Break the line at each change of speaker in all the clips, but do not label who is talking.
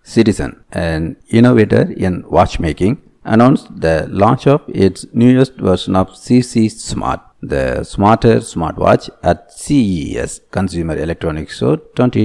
Citizen, an innovator in watchmaking, announced the launch of its newest version of CZ Smart, the Smarter Smartwatch, at CES Consumer Electronics Show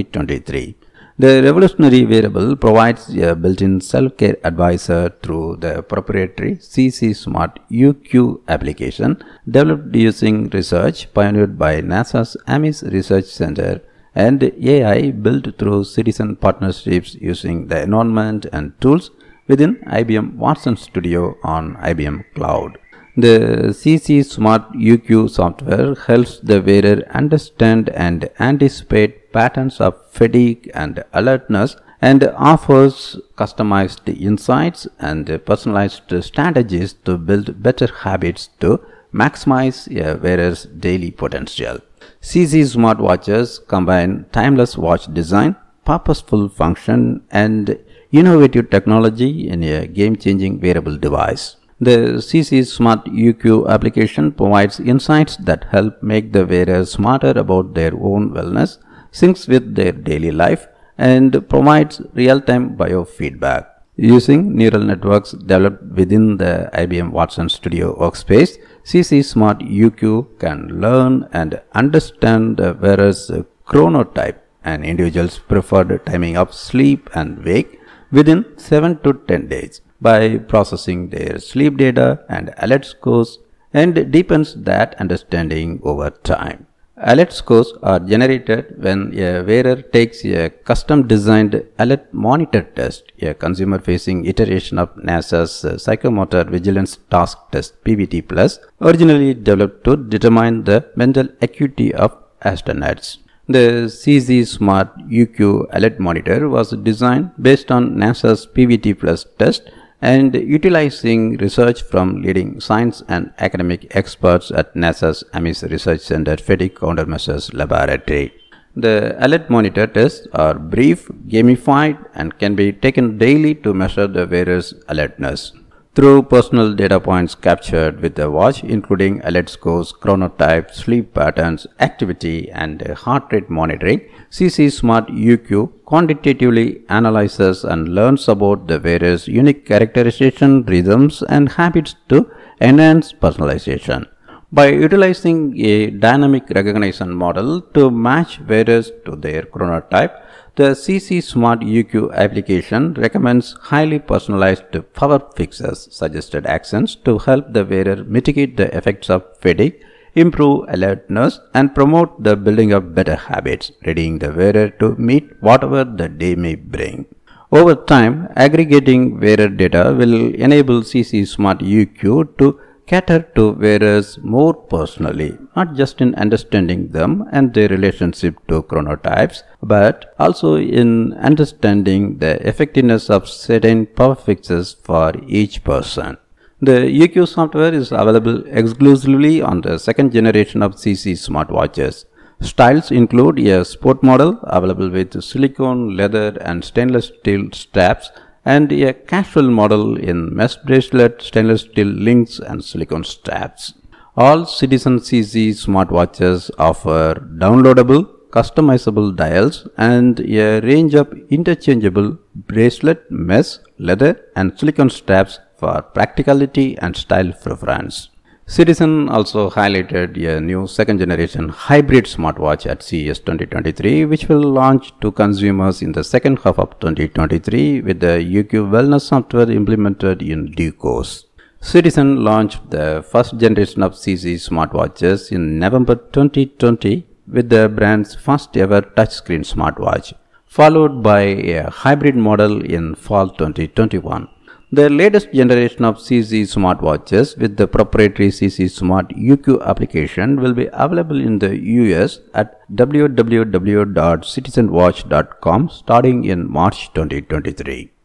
2023. The revolutionary wearable provides a built-in self-care advisor through the proprietary CZ Smart YouQ application developed using research pioneered by NASA's Ames Research Center and AI built through citizen partnerships using the environment and tools within IBM Watson Studio on IBM Cloud. The CZ Smart YouQ software helps the wearer understand and anticipate patterns of fatigue and alertness and offers customized insights and personalized strategies to build better habits to maximize a wearer's daily potential. CZ smartwatches combine timeless watch design, purposeful function, and innovative technology in a game-changing wearable device. The CZ Smart YouQ application provides insights that help make the wearer smarter about their own wellness, syncs with their daily life, and provides real-time biofeedback. Using neural networks developed within the IBM Watson Studio workspace, CZ Smart YouQ can learn and understand the wearer's chronotype, an individual's preferred timing of sleep and wake, within 7 to 10 days. By processing their sleep data and alert scores, and deepens that understanding over time. Alert scores are generated when a wearer takes a custom-designed alert monitor test, a consumer-facing iteration of NASA's Psychomotor Vigilance Task Test (PVT+), originally developed to determine the mental acuity of astronauts. The CZ Smart YouQ Alert Monitor was designed based on NASA's PVT+ test and utilizing research from leading science and academic experts at NASA's Ames Research Center Fatigue Countermeasures Laboratory. The alert monitor tests are brief, gamified, and can be taken daily to measure the wearer's alertness. Through personal data points captured with the watch, including alert scores, chronotype, sleep patterns, activity, and heart rate monitoring, CZ Smart YouQ quantitatively analyzes and learns about the wearer's unique characterization, rhythms, and habits to enhance personalization. By utilizing a dynamic recognition model to match wearers to their chronotype, the CZ Smart YouQ application recommends highly personalized power fixes, suggested actions to help the wearer mitigate the effects of fatigue, improve alertness, and promote the building of better habits, readying the wearer to meet whatever the day may bring. Over time, aggregating wearer data will enable CZ Smart YouQ to cater to wearers more personally, not just in understanding them and their relationship to chronotypes, but also in understanding the effectiveness of certain power fixes for each person. The YouQ software is available exclusively on the second generation of CZ smartwatches. Styles include a sport model available with silicone, leather, and stainless steel straps, and a casual model in mesh bracelet, stainless steel links, and silicone straps. All Citizen CZ smartwatches offer downloadable, customizable dials and a range of interchangeable bracelet, mesh, leather, and silicone straps for practicality and style preference. Citizen also highlighted a new second-generation hybrid smartwatch at CES 2023, which will launch to consumers in the second half of 2023 with the YouQ Wellness software implemented in due course. Citizen launched the first generation of CZ smartwatches in November 2020 with the brand's first ever touchscreen smartwatch, followed by a hybrid model in fall 2021. The latest generation of CZ smartwatches with the proprietary CZ Smart YouQ application will be available in the US at www.citizenwatch.com starting in March 2023.